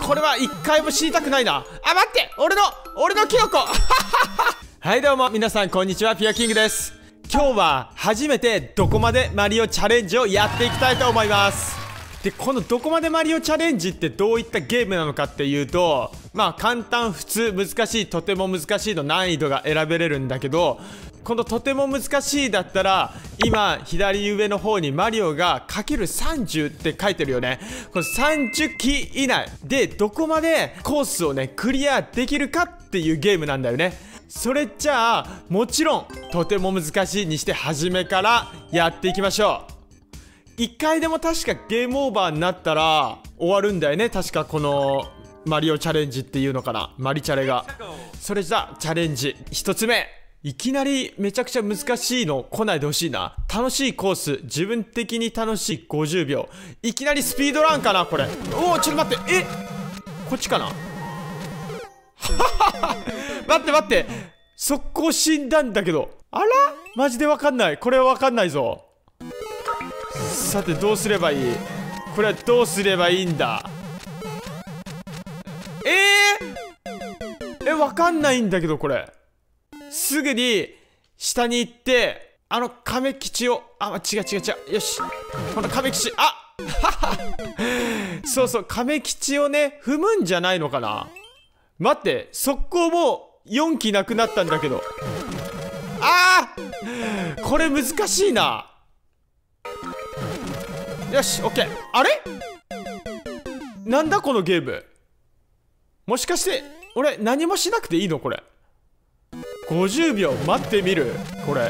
これは一回も死にたくないな。あ、待って、俺のキノコはい、どうも皆さんこんにちは、ピアキングです。今日は初めてどこまでマリオチャレンジをやっていきたいと思います。で、このどこまでマリオチャレンジってどういったゲームなのかっていうと、まあ簡単、普通、難しい、とても難しいの難易度が選べれるんだけど、このとても難しいだったら今左上の方にマリオが ×30 って書いてるよね。この30機以内でどこまでコースをねクリアできるかっていうゲームなんだよね。それじゃあもちろんとても難しいにして初めからやっていきましょう。1回でも確かゲームオーバーになったら終わるんだよね。確かこのマリオチャレンジっていうのかな、マリチャレが。それじゃあチャレンジ1つ目、いきなりめちゃくちゃ難しいの来ないでほしいな。楽しいコース、自分的に楽しい50秒。いきなりスピードランかなこれ。おお、ちょっと待って、こっちかな待って、速攻死んだんだけど。あら、マジでわかんない。これはわかんないぞ。さてどうすればいい、これはどうすればいいんだ。わかんないんだけど。これすぐに下に行って亀吉を、違う、よし、この亀吉、そう亀吉をね踏むんじゃないのかな。待って、速攻もう4機なくなったんだけど。これ難しいな。よし、オッケー。あれなんだこのゲーム。もしかして俺何もしなくていいのこれ。50秒待ってみる。これ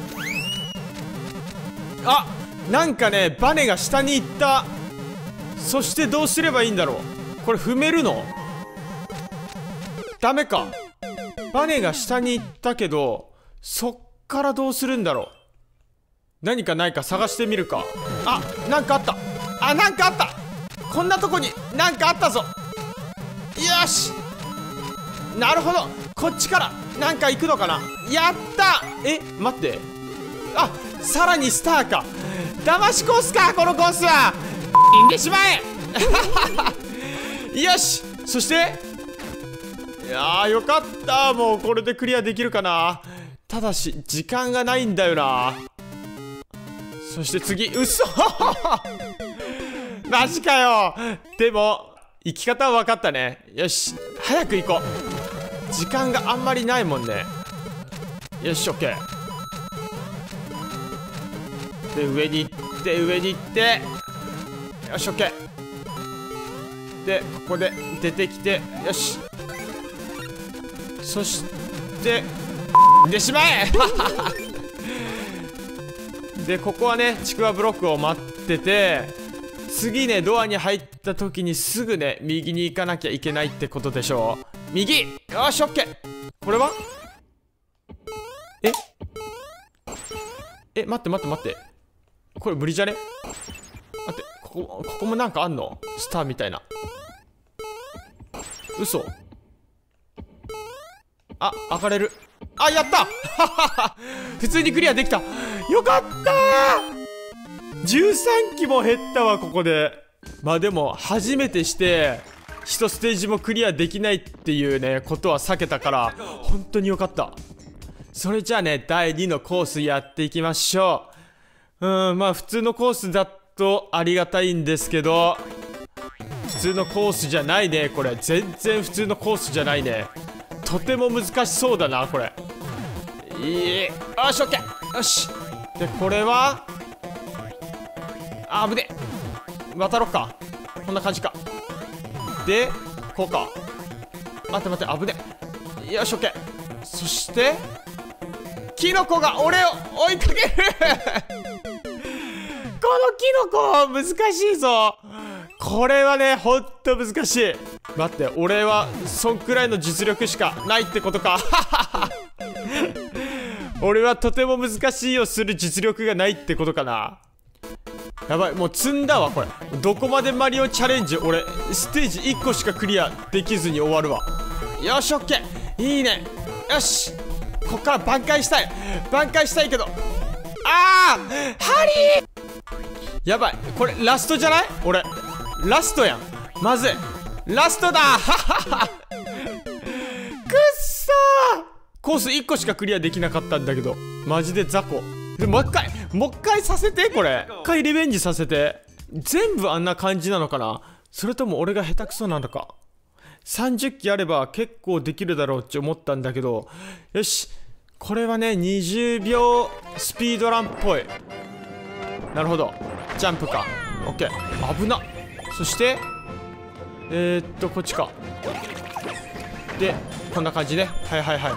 なんかねバネが下に行った。そしてどうすればいいんだろう。これ踏めるの？ダメか。バネが下に行ったけどそっからどうするんだろう。何かないか探してみるか。なんかあった。なんかあった。こんなとこになんかあったぞ。よし、なるほど、こっちからなんか行くのかな。やった。待って、さらにスターか。騙しコースか、このコースは。死んでしまえよし、そしてよかった。もうこれでクリアできるかな。ただし時間がないんだよな。そして次、マジかよ。でも生き方は分かったね。よし、早く行こう。時間があんまりないもんね。よし、オッケー。で、上に行って、よし、オッケー。で、ここで出てきて、よし。そしてでしまえで、ここはねちくわブロックを待ってて、次ねドアに入った時にすぐね右に行かなきゃいけないってことでしょう。右、よし、オッケー。これは待って、これ無理じゃね。待って、ここもなんかあんの、スターみたいな。嘘。上がれる。やった普通にクリアできた。よかったー。13機も減ったわここで。でも初めてして1ステージもクリアできないっていうねことは避けたから本当によかった。それじゃあね第2のコースやっていきましょう。普通のコースだとありがたいんですけど、普通のコースじゃないね。これ全然普通のコースじゃないね。とても難しそうだなこれ。よし、オッケー。よし。で、これは危ねえ。渡ろっか。こんな感じか。で、こうか。待って、危ねえ。よし、オッケー。そしてキノコが俺を追いかけるこのキノコ難しいぞ。これはねほんと難しい。待って、俺はそんくらいの実力しかないってことか俺はとても難しいをする実力がないってことかな。やばい、もう積んだわこれ。どこまでマリオチャレンジ、俺ステージ1個しかクリアできずに終わるわ。よし、オッケー。いいね。よし、こっから挽回したいけど、ハリー。やばい、これラストじゃない？俺ラストやん。まずい。 ラストだくっそー。コース1個しかクリアできなかったんだけど、マジで雑魚で。もう一回させて。これ一回リベンジさせて。全部あんな感じなのかな、それとも俺が下手くそなのか。30機あれば結構できるだろうって思ったんだけど、よし、これはね20秒スピードランっぽい。なるほど、ジャンプか。オッケー、危な。そしてこっちか。でこんな感じね。はいはいはい。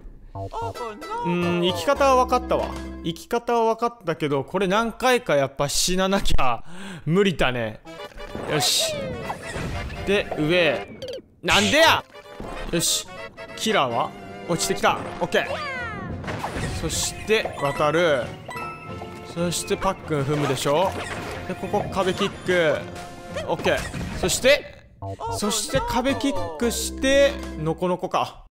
生き方は分かったわ。生き方は分かったけど、これ何回かやっぱ死ななきゃ無理だね。よし、で上なんでや。よし、キラーは落ちてきた。オッケー。そして渡る。そしてパックン踏むでしょ。でここ壁キック。オッケー。そして壁キックしてノコノコか。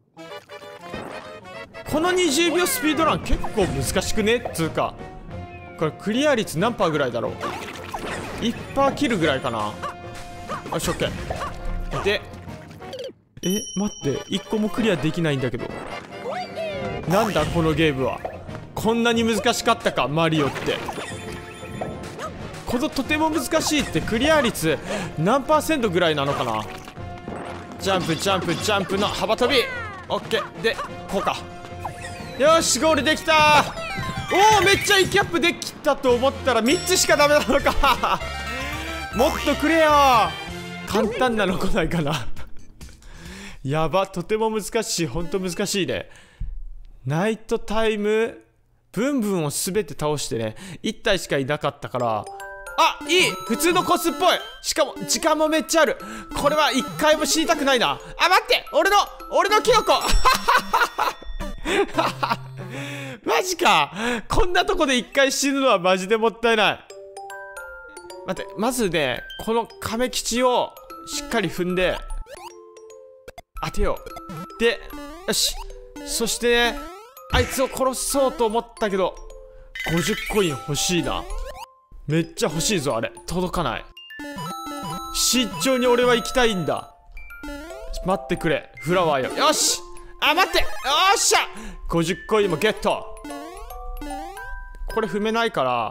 この20秒スピードラン結構難しくねっつうか。これクリア率何パーぐらいだろう。1% 切るぐらいかな。よし、オッケー。で待って、1個もクリアできないんだけど。なんだこのゲームは。こんなに難しかったかマリオって。このとても難しいってクリア率何%ぐらいなのかな。ジャンプジャンプジャンプの幅跳び。オッケー。でこうか。よし、ゴールできた。おお、めっちゃ息アップできたと思ったら3つしかダメなのかもっとくれよ。簡単なの来ないかなやば、とても難しい。ほんと難しいね。ナイトタイムブンブンを全て倒してね、1体しかいなかったから。あ、いい、普通のコスっぽい。しかも時間もめっちゃある。これは1回も死にたくないな。あ、待って、俺のキノコマジか。こんなとこで1回死ぬのはマジでもったいない。待って、まずねこの亀吉をしっかり踏んで当てよう。でよし、そしてねあいつを殺そうと思ったけど50コイン欲しいな。めっちゃ欲しいぞ。あれ届かない。慎重に俺は行きたいんだ。待ってくれフラワーよ。よし、あ、待って、よっしゃ、50コインもゲット。これ踏めないから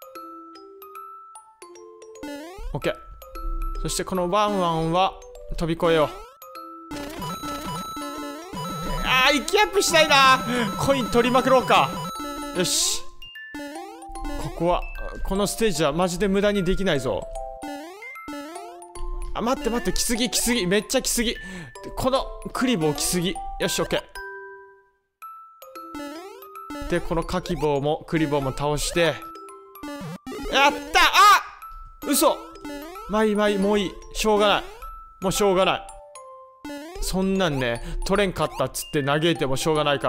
オッケー。そしてこのワンワンは飛び越えよう。あー、息アップしたいな。コイン取りまくろうか。よし、このステージはマジで無駄にできないぞ。あ、待って待って、来すぎ、めっちゃ来すぎ。このクリボー来すぎ。よし、オッケー。でこのカキボウもクリボーも倒して、やった。あ、嘘。もういい。しょうがない。もうしょうがない。そんなんね取れんかったっつって嘆いてもしょうがないから。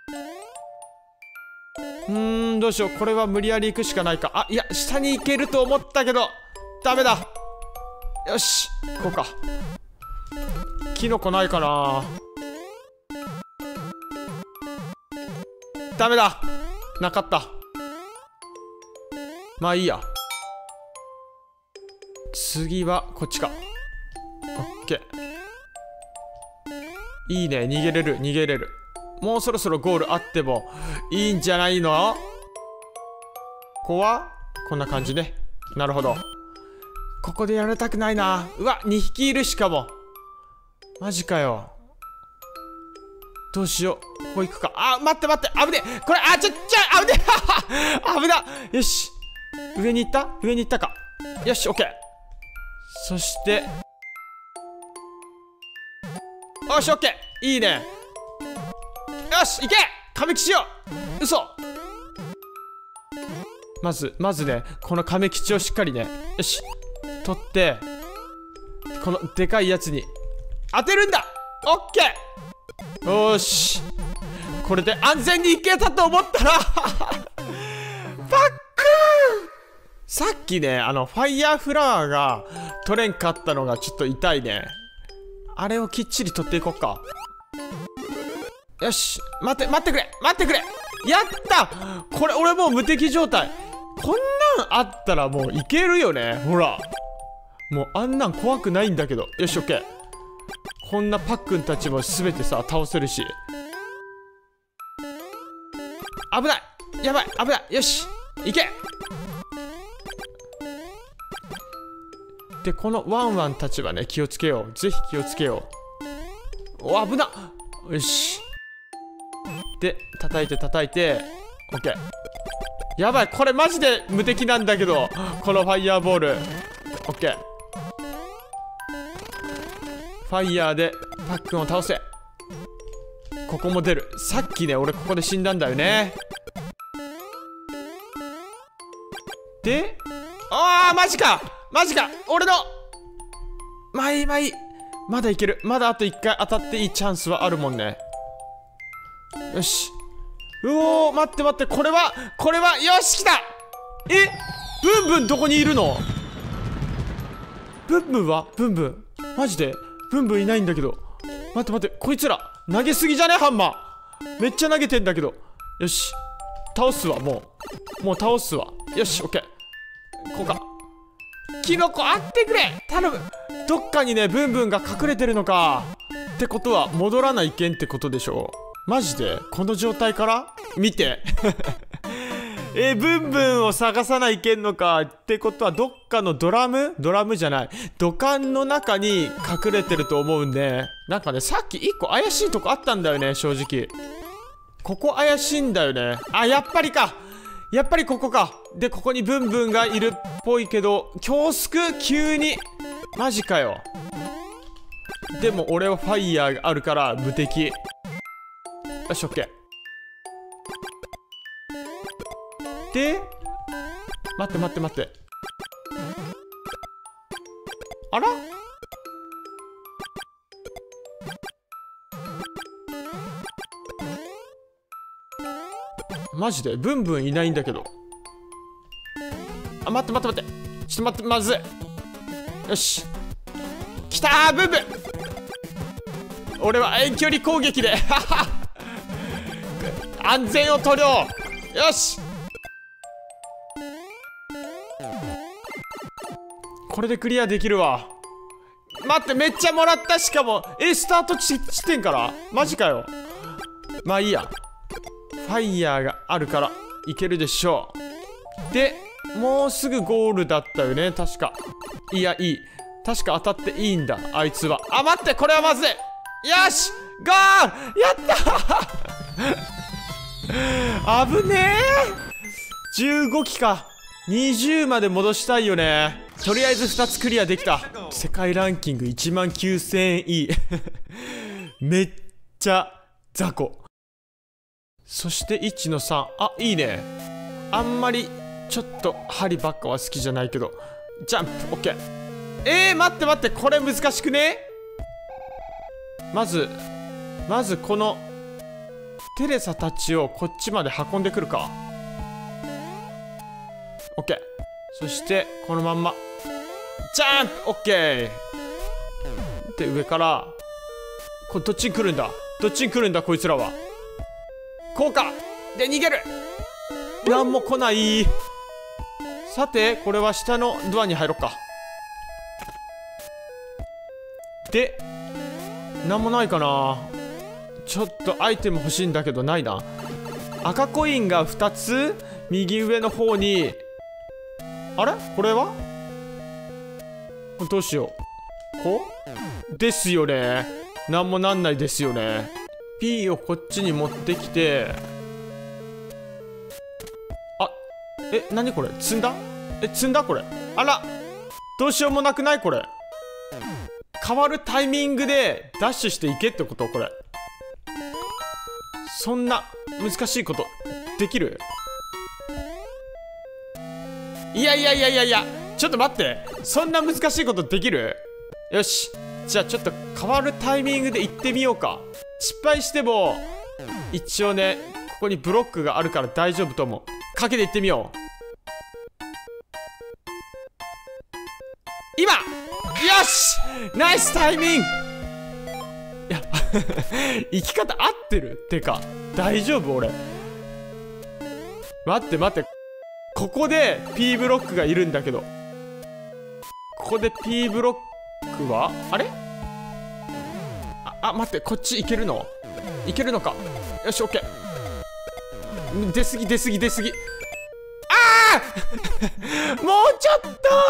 どうしよう。これは無理やり行くしかないか。あ、いや、下に行けると思ったけどダメだ。よし、こうか。キノコないかな。ダメだ、なかった。まあいいや。次はこっちか。オッケー。いいね、逃げれる。もうそろそろゴールあってもいいんじゃないの。ここはこんな感じね。なるほど。ここでやられたくないな。うわ、2匹いる。しかもマジかよ。どうしよう。ここ行くか。あ、待って、危ねえ。これ、あ、危ねえ危な。よし、上に行ったか。よし、オッケー。そしてよし、オッケー。いいね。よし、行け亀吉よ。嘘。まずねこの亀吉をしっかりね、よし取って、このでかいやつに当てるんだ。オッケー。よし、これで安全に行けたと思ったらバック。さっきねファイヤーフラワーが取れんかったのがちょっと痛いね。あれをきっちり取っていこっか。よし、待ってくれ。やった。これ俺もう無敵状態。こんなんあったらもういけるよね。ほらもうあんなん怖くないんだけど。よし、オッケー。こんなパックンたちも全てさ倒せるし。危ない、やばい、危ない。よし、行け。でこのワンワンたちはね、気をつけよう。ぜひ気をつけよう。お、危な。よし。で叩いて叩いて、オッケー。やばい、これマジで無敵なんだけど、このファイヤーボール。オッケー。ファイヤーでパックンを倒せ。ここも出る。さっきね、俺ここで死んだんだよね。で、ああ、マジかマジか。俺のまあいいまあいい、まだいける。まだあと1回当たっていいチャンスはあるもんね。よし。うおー、待って待って、これはよし、来た。え、ブンブンどこにいるの？ブンブンはブンブンマジでブンブンいないんだけど。待って待って、こいつら投げすぎじゃね？ハンマーめっちゃ投げてんだけど。よし、倒すわ。もう倒すわ。よし、オッケー。こうか。キノコあってくれ、頼む。どっかにね、ブンブンが隠れてるのか。ってことは戻らないけんってことでしょ。マジでこの状態から見てブンブンを探さないけんのか。ってことはどっかのドラムじゃない、土管の中に隠れてると思うんで。なんかね、さっき1個怪しいとこあったんだよね、正直。ここ怪しいんだよね。あ、やっぱりか。やっぱりここか。でここにブンブンがいるっぽいけど、恐縮急に。マジかよ。でも俺はファイヤーがあるから無敵。よし、オッケー。で待って待って待って、あら、マジでブンブンいないんだけど。あ、待って待って待って、ちょっと待って、まずい。よし、来たー、ブンブン。俺は遠距離攻撃で安全を取ろう。よし、これでクリアできるわ。待って、めっちゃもらった。しかもスタート地点からマジかよ。まあいいや、ファイヤーがあるからいけるでしょう。でもうすぐゴールだったよね、確か。いや、いい、確か当たっていいんだ、あいつは。あ、待って、これはまずい。よし、ゴール、やった危ねえ。15機か。20まで戻したいよね。とりあえず2つクリアできた。世界ランキング19000円いいめっちゃ雑魚。そして1の3。あ、いいね。あんまりちょっと針ばっかは好きじゃないけど。ジャンプ、オッケー。待って待って、これ難しくね？まずこのテレサたちをこっちまで運んでくるか。オッケー。そしてこのまんまジャンプ、オッケー。で上からこれどっちに来るんだ、こいつらは。こうかで逃げる。なんも来ない。さてこれは下のドアに入ろっか。でなんもないかな。ちょっとアイテム欲しいんだけどないな。赤コインが2つ右上の方に。あれ、これはどうしよう。こうですよね。なんもなんないですよね。P をこっちに持ってきて。あ、何これ、積んだ？積んだこれ。あら、どうしようもなくないこれ。変わるタイミングでダッシュしていけってことこれ。そんな難しいことできる？いや、ちょっと待って、そんな難しいことできる？よし、じゃあちょっと変わるタイミングで行ってみようか。失敗しても一応ね、ここにブロックがあるから大丈夫と思う。かけて行ってみよう。今、よし、ナイスタイミング。いや生き方合ってる？てか大丈夫俺。待って待って、ここで P ブロックがいるんだけど。 ここで P ブロックはあれ、待って、こっち行けるのか。よし、オッケー。出すぎああもうちょっと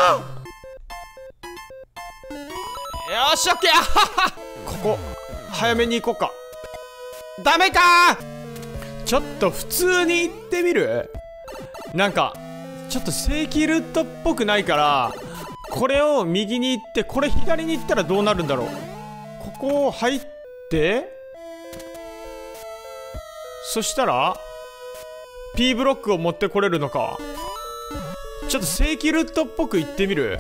よし、オッケー。ここ早めに行こうか。ダメかー。ちょっと普通に行ってみる。なんかちょっと正規ルートっぽくないから、これを右に行ってこれ左に行ったらどうなるんだろう。ここ入って、そしたら P ブロックを持ってこれるのか。ちょっと正規ルートっぽく行ってみる。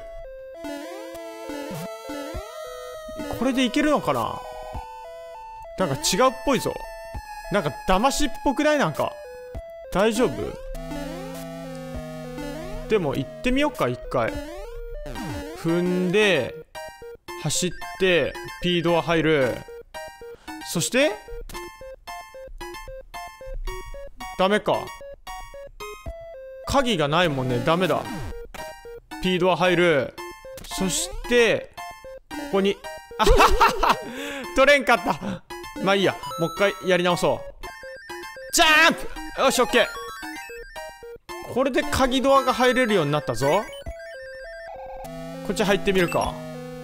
これでいけるのかな。なんか違うっぽいぞ。なんか騙しっぽくない？なんか大丈夫？でも行ってみよっか。一回踏んで走って P ドア入る。そしてダメか。鍵がないもんね。ダメだ。 P ドア入る。そしてここにあははは取れんかった。まあいいや、もう一回やり直そう。ジャンプ。よし、オッケー。これで鍵ドアが入れるようになったぞ。こっち入ってみるか。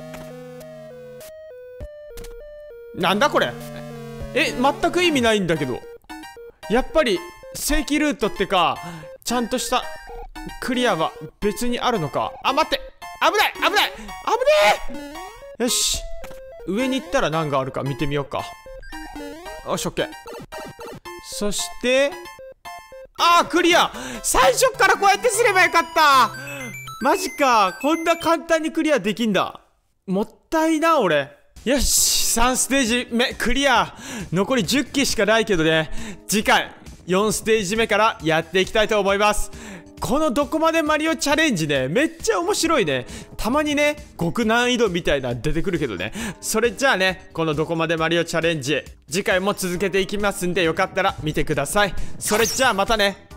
なんだこれ。全く意味ないんだけど。やっぱり正規ルートってか、ちゃんとしたクリアは別にあるのか。待って、危ねえ。よし、上に行ったら何があるか見てみようか。よし、オッケー。そしてクリア。最初からこうやってすればよかった。マジか、こんな簡単にクリアできんだ。もったいな俺。よし、3ステージ目クリア。残り10機しかないけどね、次回4ステージ目からやっていきたいと思います。このどこまでマリオチャレンジね、めっちゃ面白いね。たまにね、極難易度みたいな出てくるけどね。それじゃあね、このどこまでマリオチャレンジ次回も続けていきますんで、よかったら見てください。それじゃあまたね。